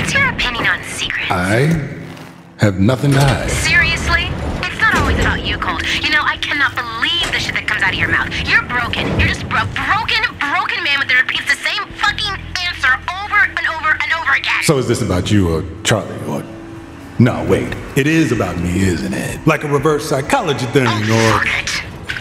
What's your opinion on secrets? I have nothing to hide. Seriously? It's not always about you, Colt. You know, I cannot believe the shit that comes out of your mouth. You're broken. You're just broken man that repeats the same fucking answer over and over and over again. So is this about you or Charlie or... No, wait. It is about me, isn't it? Like a reverse psychology thing, or... Fuck it.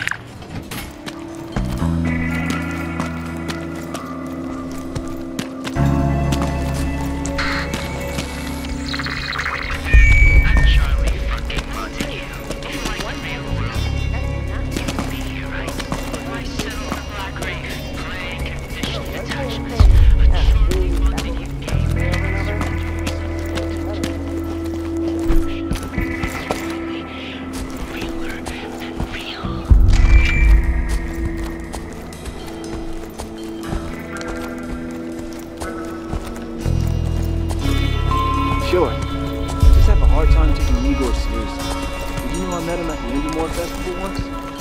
Sure. I just have a hard time taking Igor seriously. Did you know I met him at the Indie Festival once?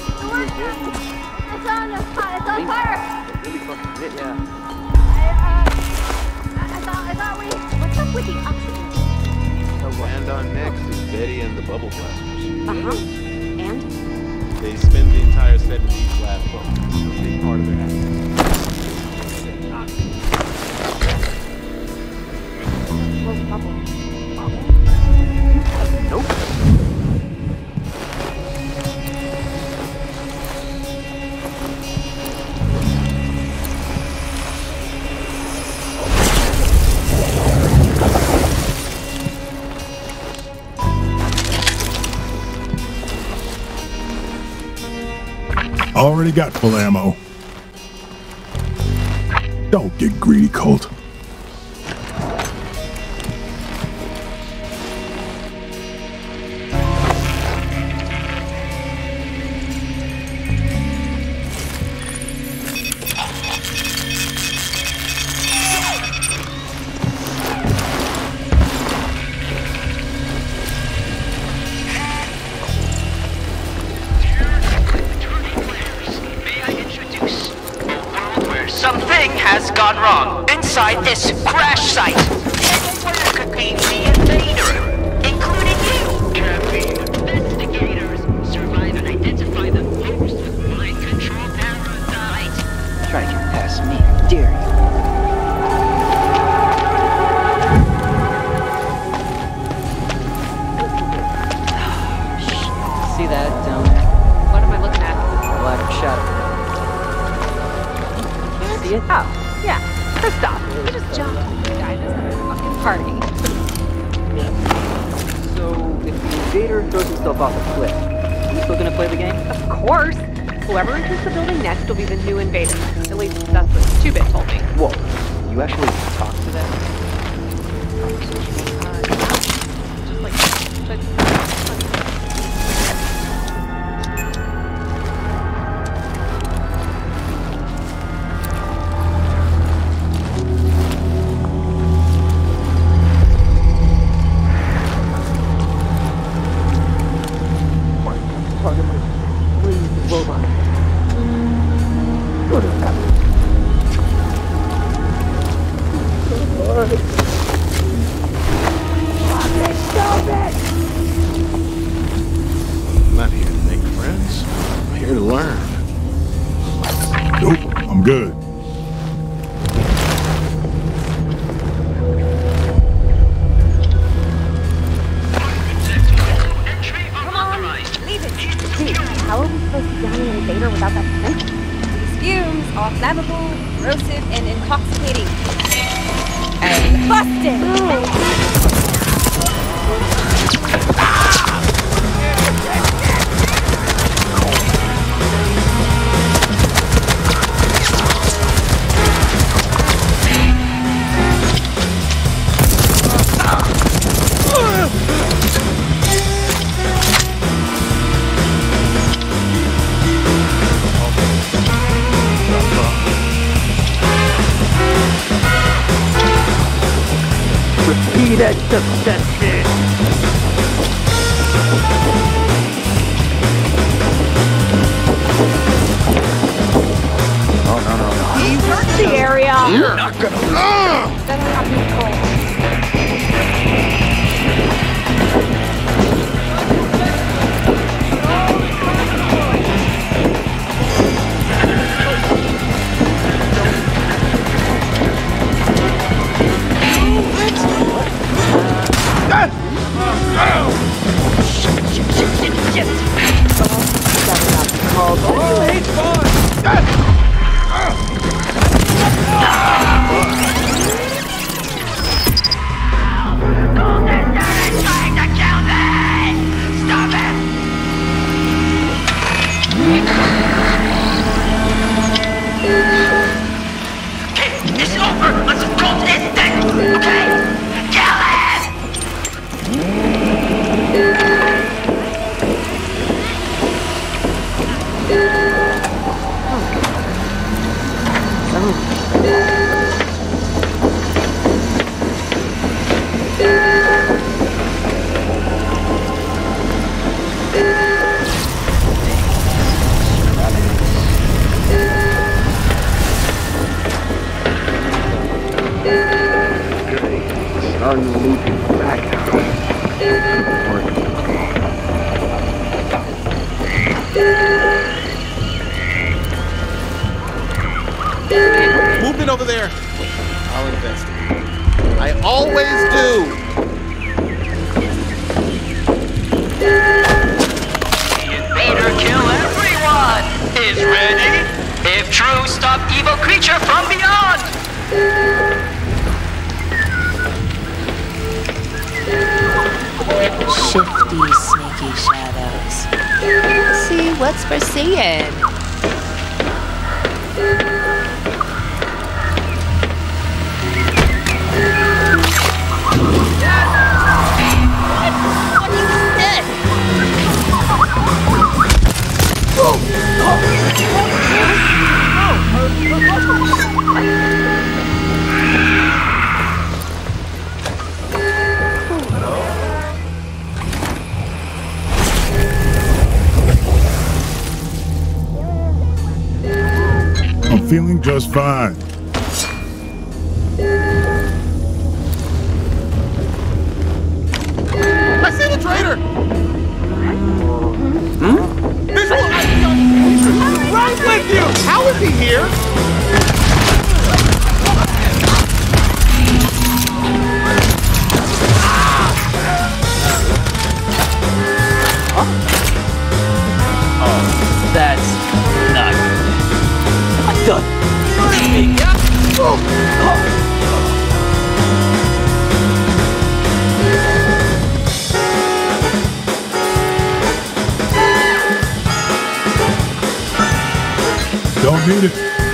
It's on fire! Really fucking lit, yeah. I thought we... What's up with the oxygen? And on next is Betty and the Bubble Blasters. Uh-huh. And? They spend the entire set in each lab boat. It's a big part of their activity. Where's Bubble? Nope. Already got full ammo. Don't get greedy, Colt. Something has gone wrong inside this crash site. Anywhere could be the invader, including you. Captain, investigators, survive and identify the host with mind control parasite. Try to get past me, I dare you. See that down there? What am I looking at? Black shadow. See it? Oh, yeah. Christoph. You just jumped. This guy doesn't have a fucking party. So, if the invader throws himself off a cliff, are we still gonna play the game? Of course. Whoever enters the building next will be the new invader. At least that's what 2-Bit told me. Whoa, you actually talked to them? Just like... I'm not here to make friends. I'm here to learn. Nope, I'm good. Come on, leave it. Dude, how are we supposed to down an invader without that scent? These fumes are flammable, corrosive, and intoxicating. And busted! Repeated successes. He worked the area. You're not gonna... That's not cool. Charlie will lead people back out. Movement over there. I'll investigate. I always do. The invader kill everyone is ready. If true, stop evil creature from beyond. Shifty, sneaky shadows. See what's for seeing. I'm feeling just fine. I see the traitor. Visual ID on right with you. How is he here? That's not good. What the? Don't need it.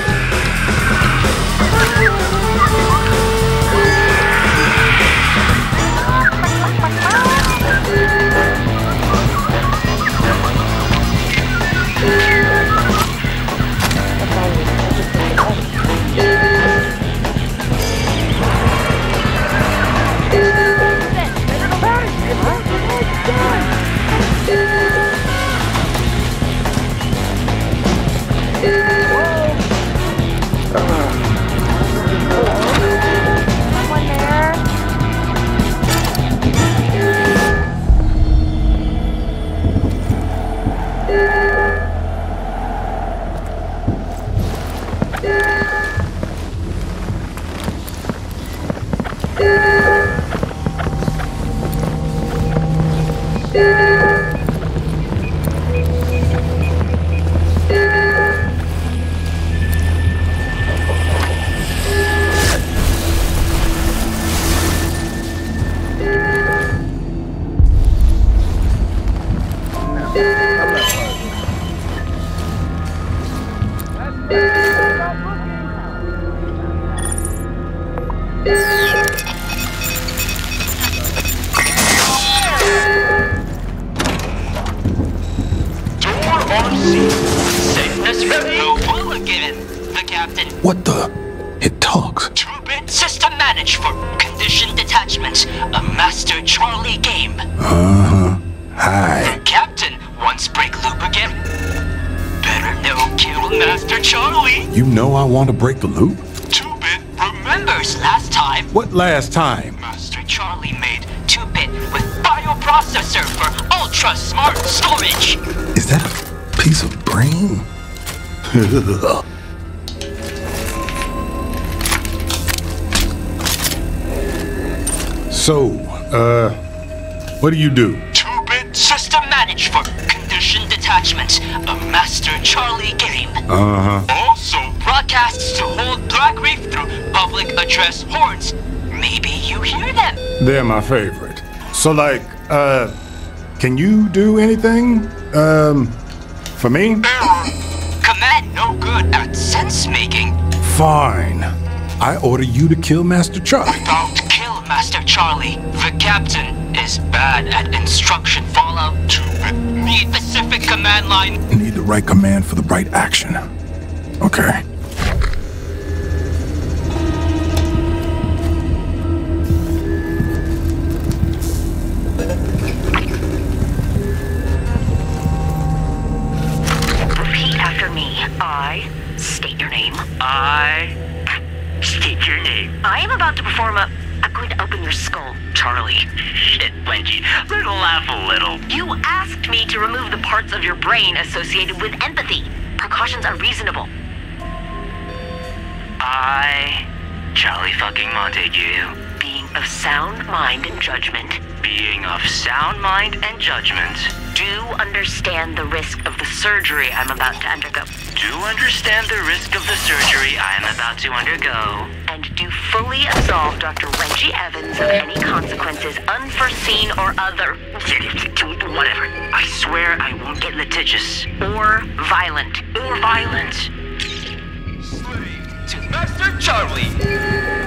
What the? It talks. 2-bit system managed for condition detachment. A Master Charlie game. Hi. The captain wants break loop again. Better no kill Master Charlie. You know I want to break the loop? 2-bit remembers last time. What last time? Master Charlie made 2-bit with bioprocessor for ultra smart storage. Is that a piece of brain? So, what do you do? 2-bit system managed for condition detachment. A Master Charlie game. Also broadcasts to hold Black Reef through public address horns. Maybe you hear them. They're my favorite. So, like, can you do anything, for me? Error. Command no good at sense making. Fine. I order you to kill Master Charlie. Don't kill Master Charlie. The captain is bad at instruction follow. Need specific command line. Need the right command for the right action. Okay. Repeat after me. I state your name. I state your name. I am about to perform I'm going to open in your skull, Charlie. Shit, Wengie. Let's laugh a little. You asked me to remove the parts of your brain associated with empathy. Precautions are reasonable. Charlie fucking Montague. Being of sound mind and judgment. Being of sound mind and judgment. Do understand the risk of the surgery I'm about to undergo. Do understand the risk of the surgery I am about to undergo. And do fully absolve Dr. Wengie Evans of any consequences, unforeseen or other. Whatever. I swear I won't get litigious. Or violent. Slave to Master Charlie.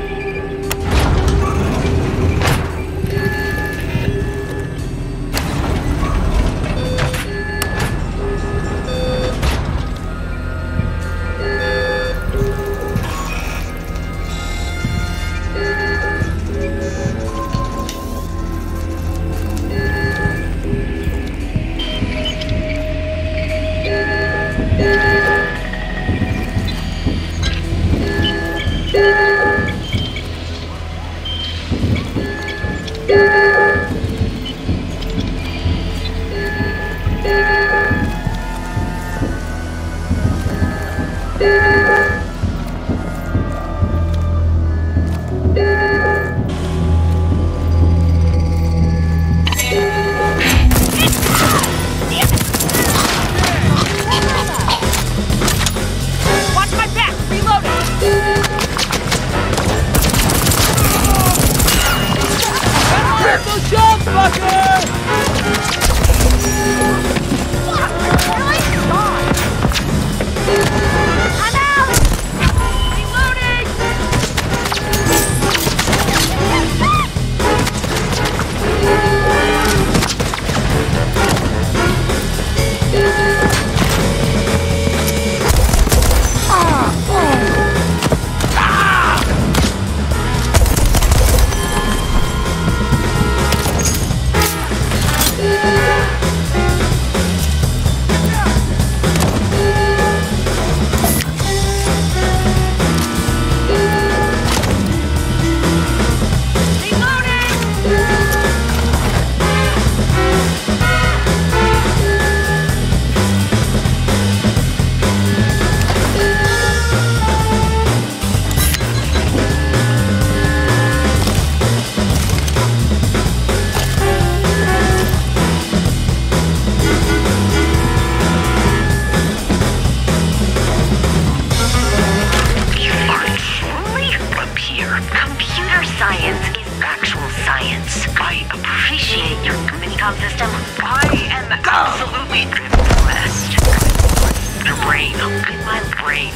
system. I am absolutely impressed. Your brain. My brain.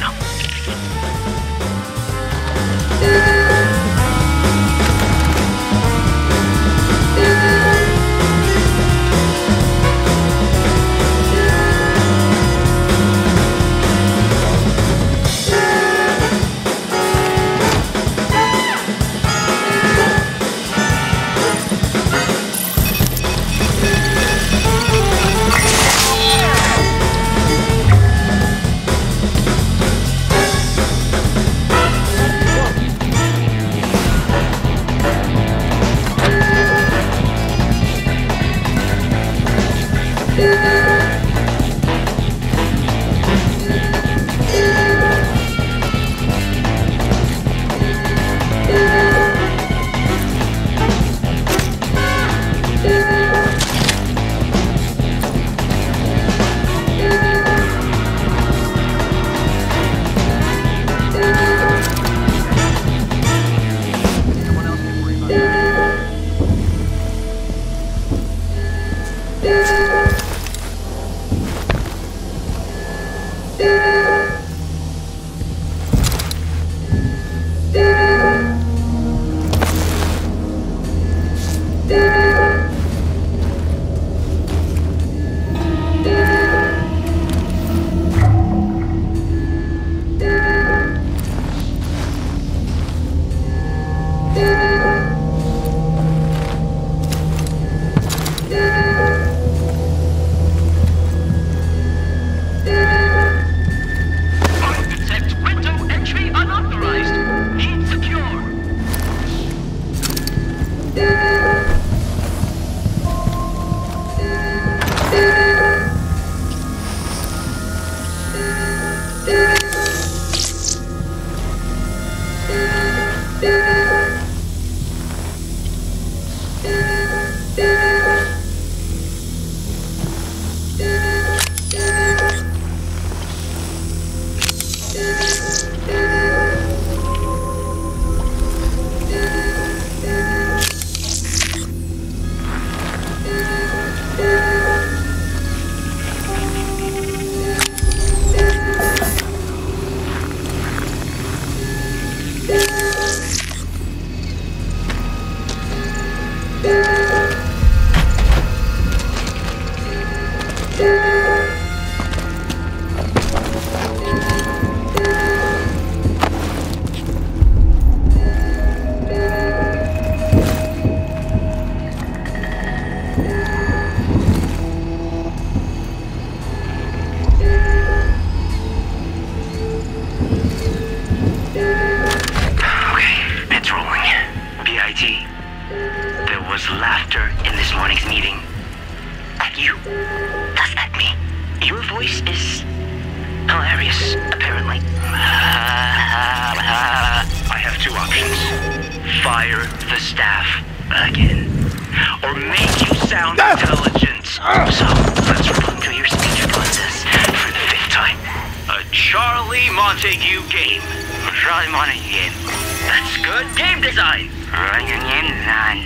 fire the staff again. Or make you sound intelligent. So, let's run through your speech process for the 5th time. A Charlie Montague game. A Charlie Montague game. That's good game design. Game design.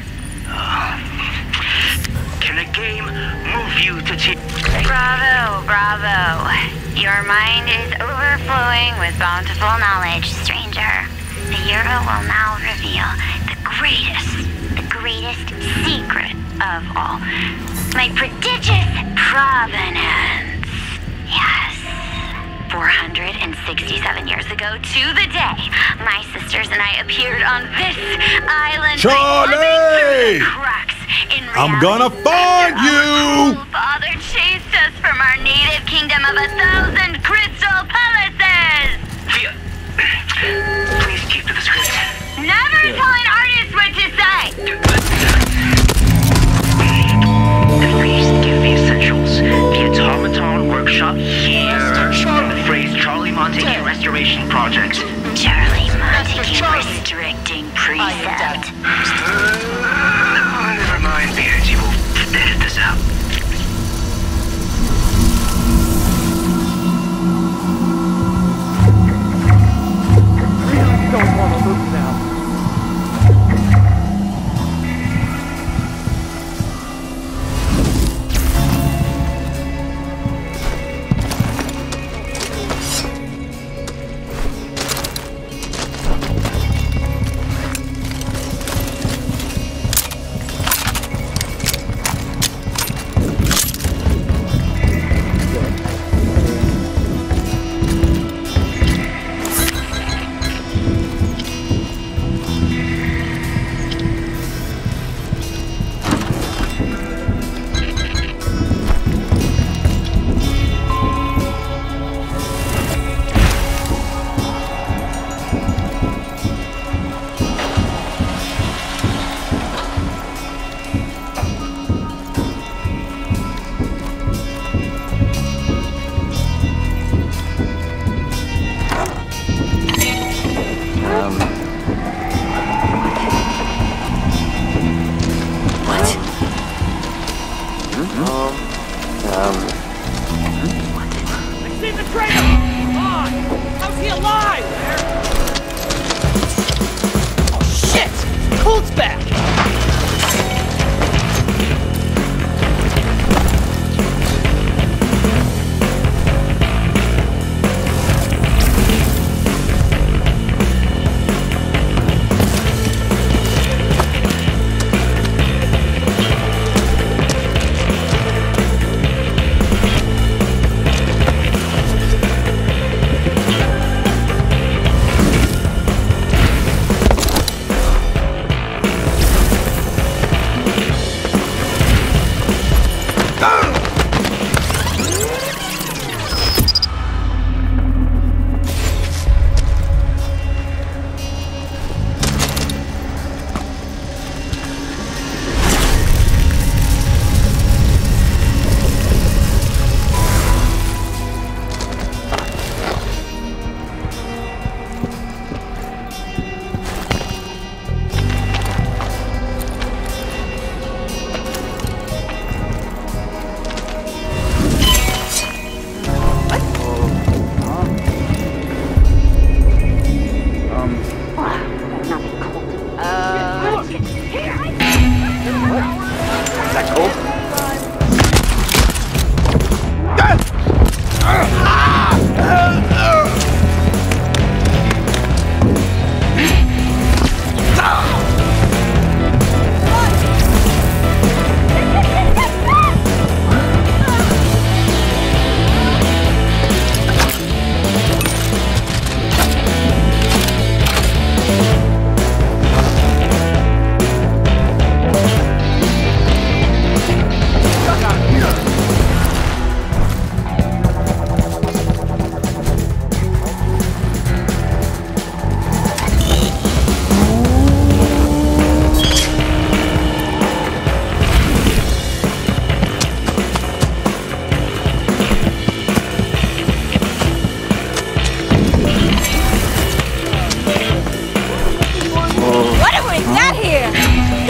Can a game move you to Bravo, bravo. Your mind is overflowing with bountiful knowledge, stranger. The Euro will now reveal the greatest secret of all. My prodigious provenance. Yes. 467 years ago to the day, my sisters and I appeared on this island. Charlie! Cracks in I'm gonna find you! Our father chased us from our native kingdom of 1,000 crystal palaces! Please keep to the script. Never tell an artist what to say! Please give the essentials. The Automaton Workshop here. The phrase Charlie Montague Restoration Project. Charlie Montague restricting precept. Never mind, Beardsy. We'll edit this out. Really don't want to look now.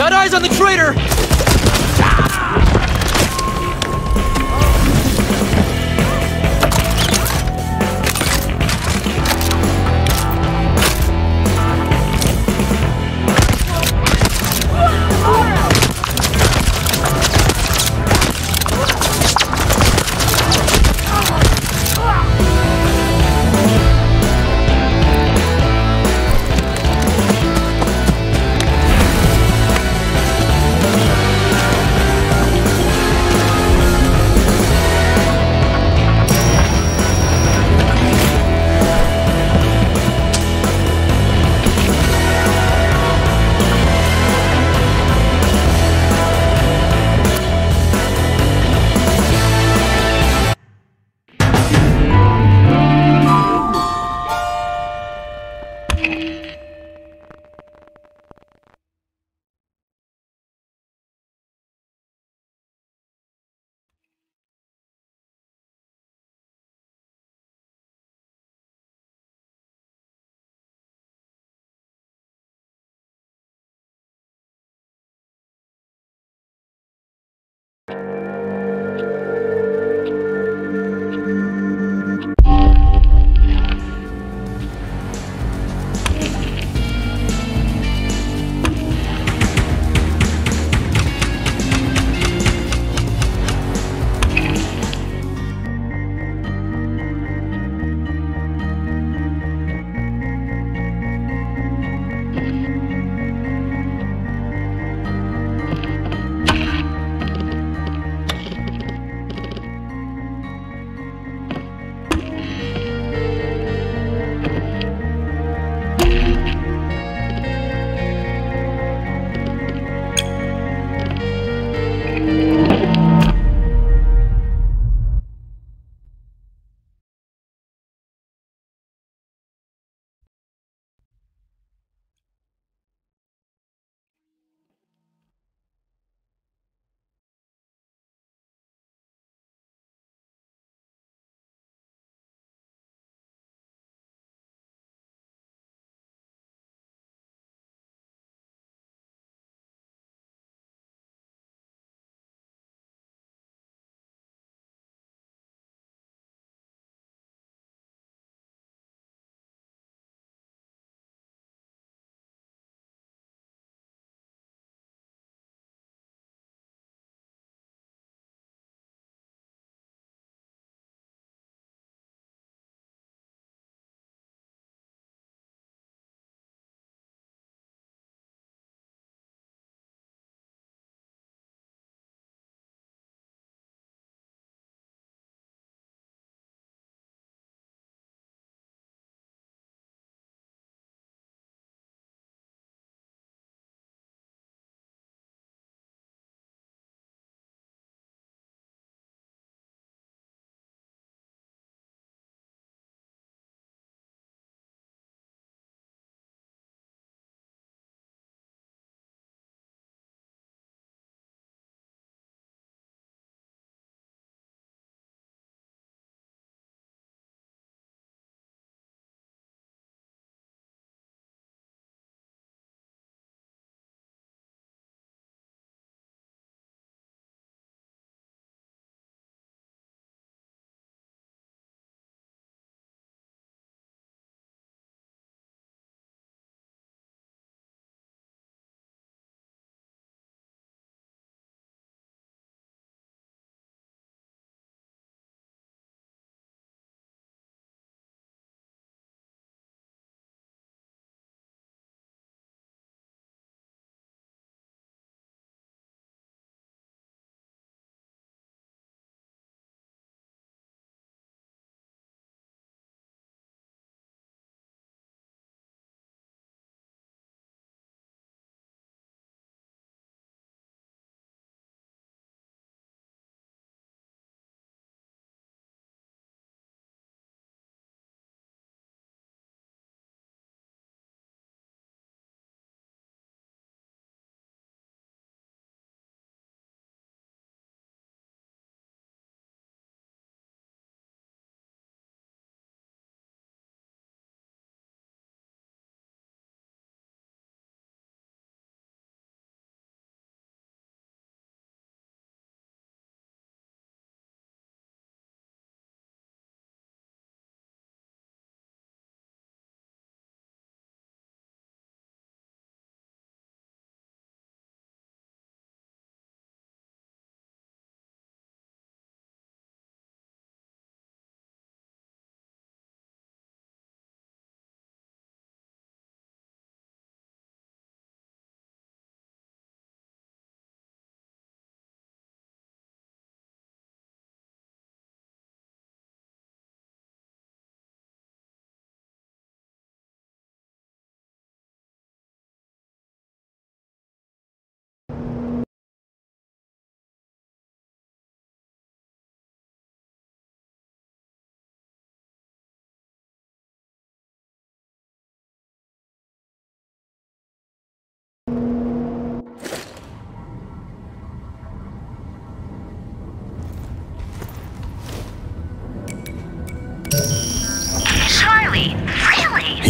Got eyes on the traitor!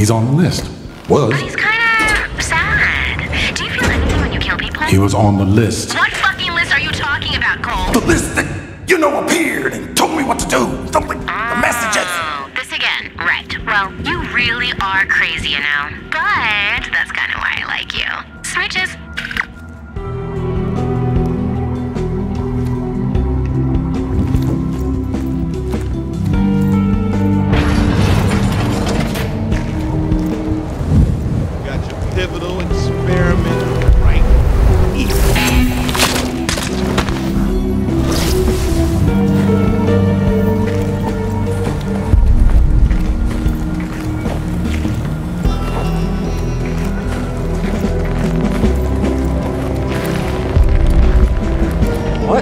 He's on the list. Was. But he's kind of sad. Do you feel anything when you kill people? He was on the list. What fucking list are you talking about, Cole? The list that, appeared and told me what to do. Something, the messages. Oh, this again. Right. Well, you really are crazy, But that's kind of why I like you. Smooches. Pivotal experiment right here. What?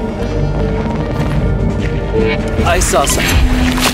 I saw something.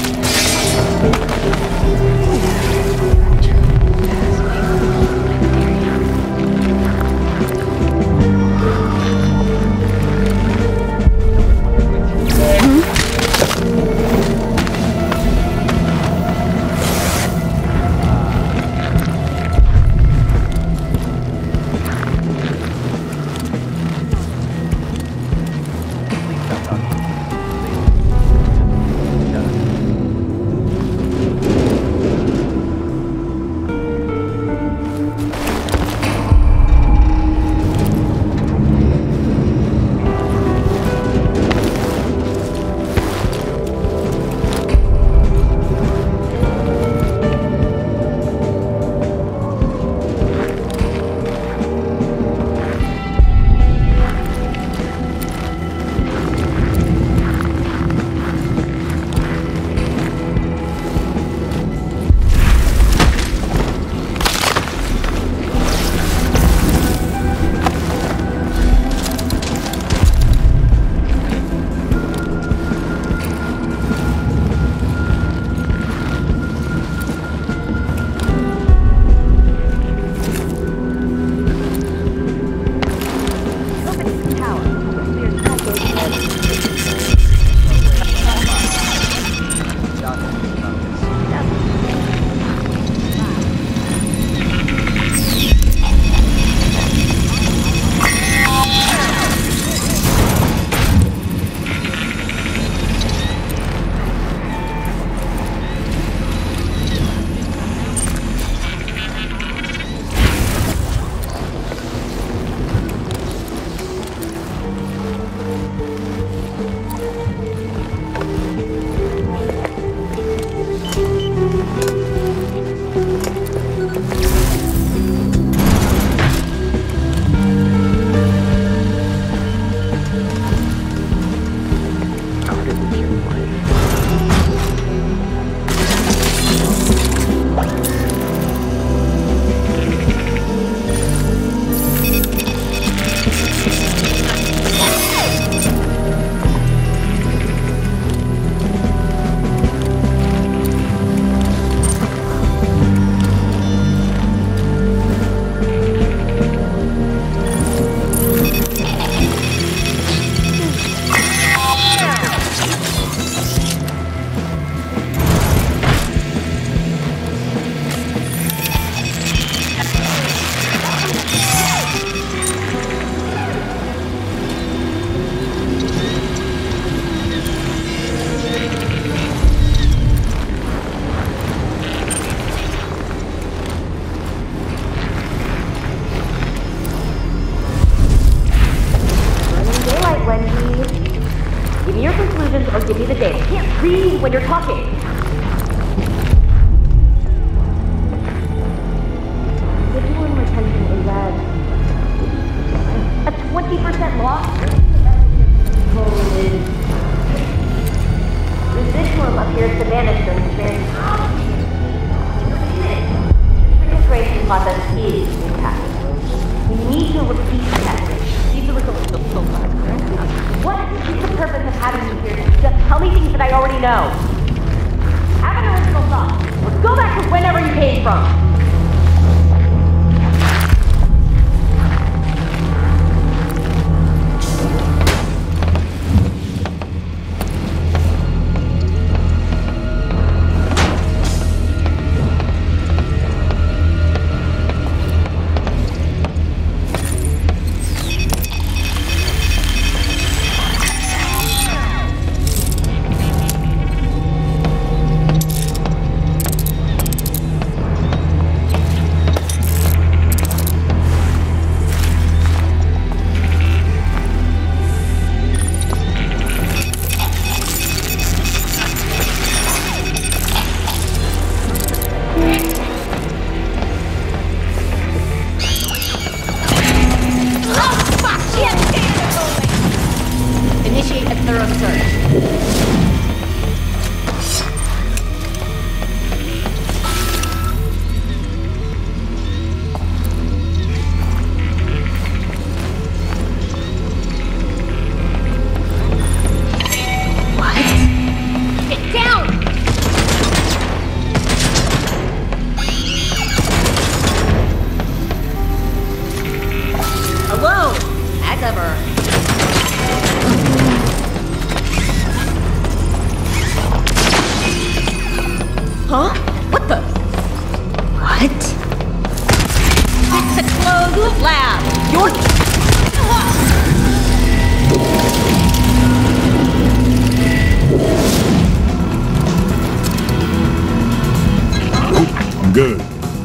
When you're talking. Visual retention is at a 20% loss. Residuum appears to vanish during experience. The integration process is intact. We need to repeat the test. These are results of so far. What is the purpose of having you here? Just tell me things that I already know. Have an original thought. Let's go back to whenever you came from. thorough search. Huh? What the? What? It's a closed lab. You're... I'm good.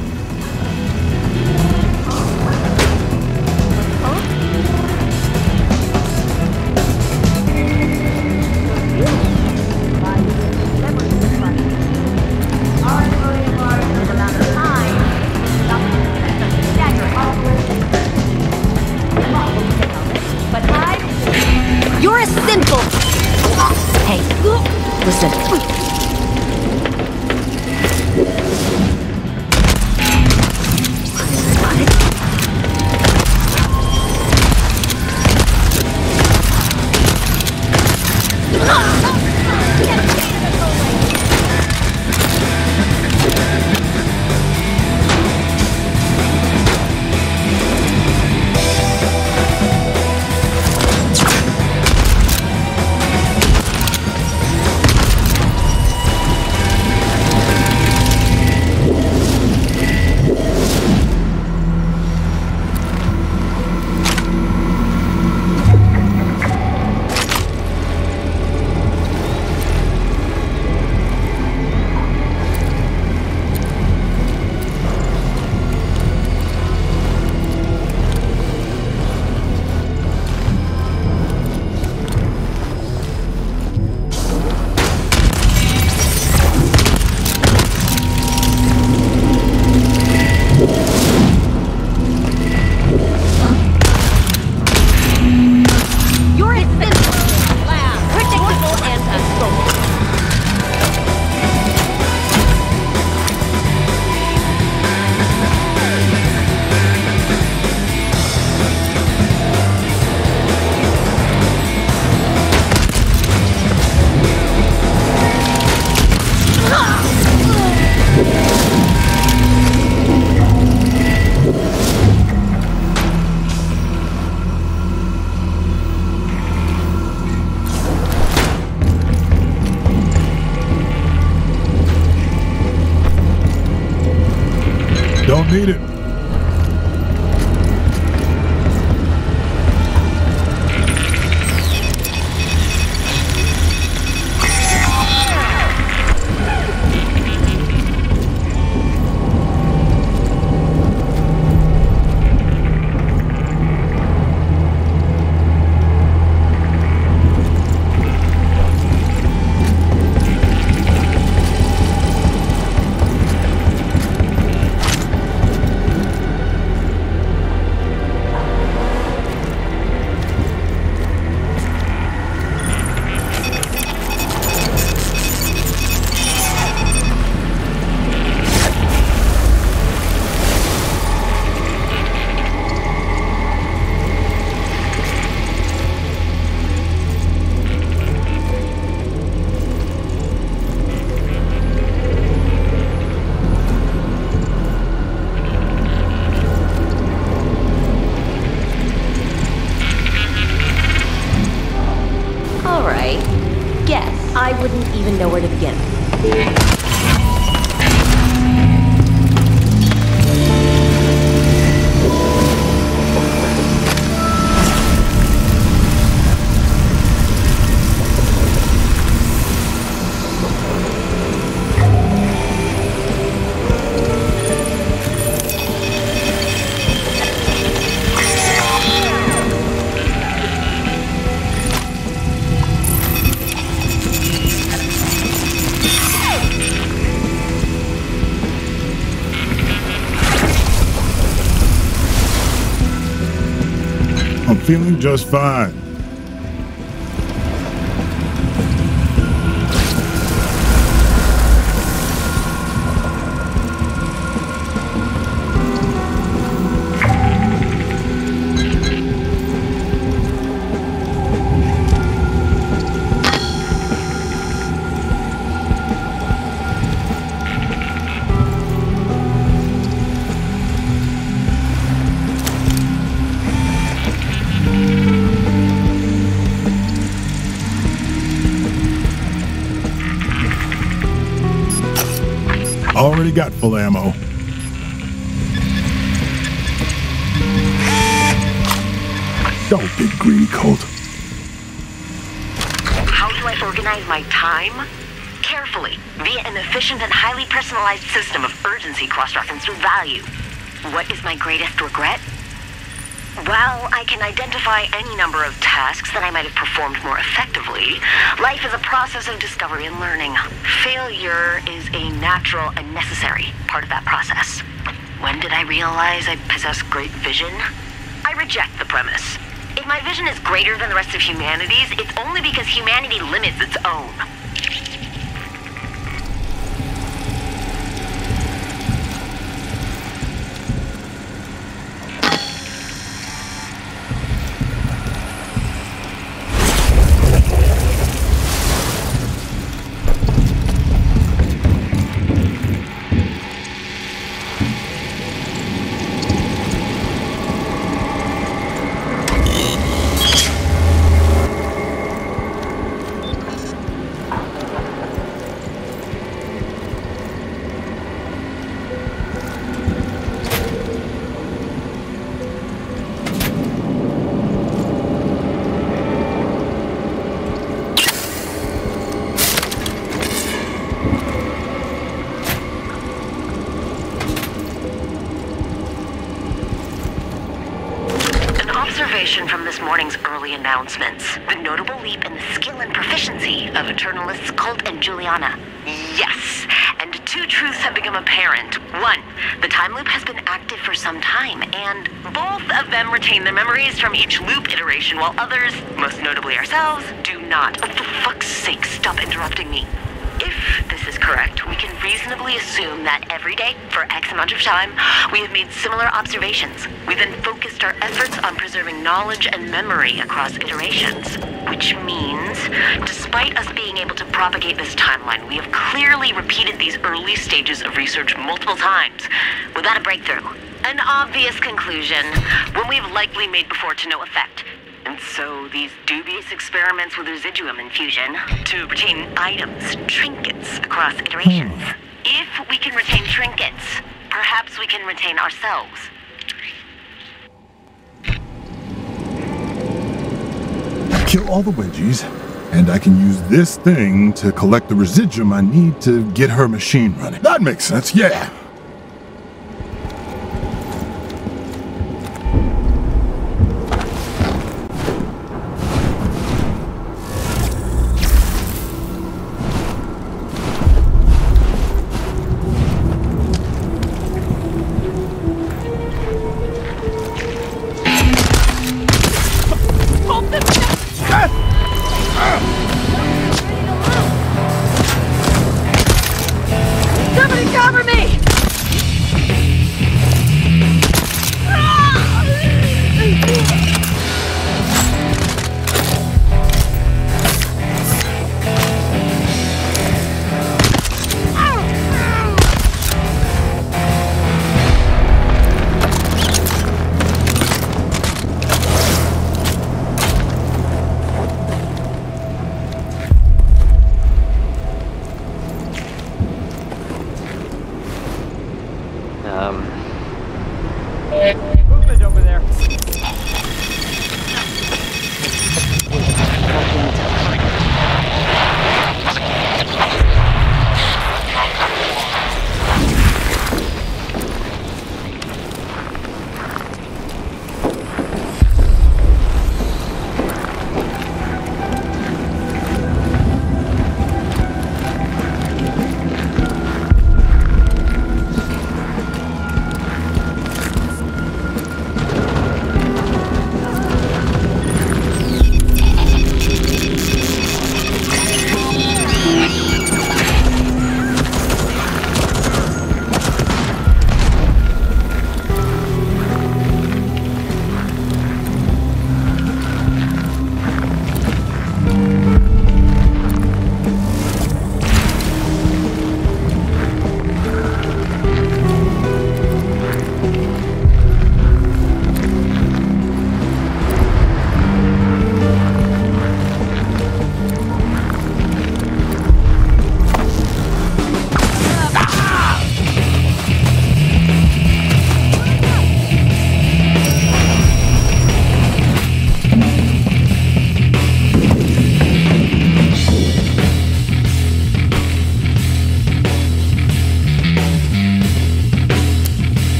You're a simple... Hey, listen. Don't need it. I wouldn't even know where to begin. I'm feeling just fine. already got full ammo. Don't get greedy, Colt. How do I organize my time? Carefully, via an efficient and highly personalized system of urgency cross-referenced with value. What is my greatest regret? Well, I can identify any number of tasks that I might have performed more effectively. Life is a process of discovery and learning. Failure is a natural and necessary part of that process. When did I realize I possess great vision? I reject the premise. If my vision is greater than the rest of humanity's, it's only because humanity limits its own. From this morning's early announcements, the notable leap in the skill and proficiency of Eternalists Colt and Juliana. Yes, and two truths have become apparent. One, the time loop has been active for some time, and both of them retain their memories from each loop iteration, while others, most notably ourselves, do not. Oh, for fuck's sake, stop interrupting me. If this is correct, we can reasonably assume that every day, for X amount of time, we have made similar observations. We then focused our efforts on preserving knowledge and memory across iterations. Which means, despite us being able to propagate this timeline, we have clearly repeated these early stages of research multiple times, without a breakthrough. An obvious conclusion, one we have likely made before to no effect. And so these dubious experiments with residuum infusion to retain items, trinkets across iterations. If we can retain trinkets, perhaps we can retain ourselves. Kill all the Wedgies, and I can use this thing to collect the residuum I need to get her machine running. That makes sense, yeah. Somebody cover me!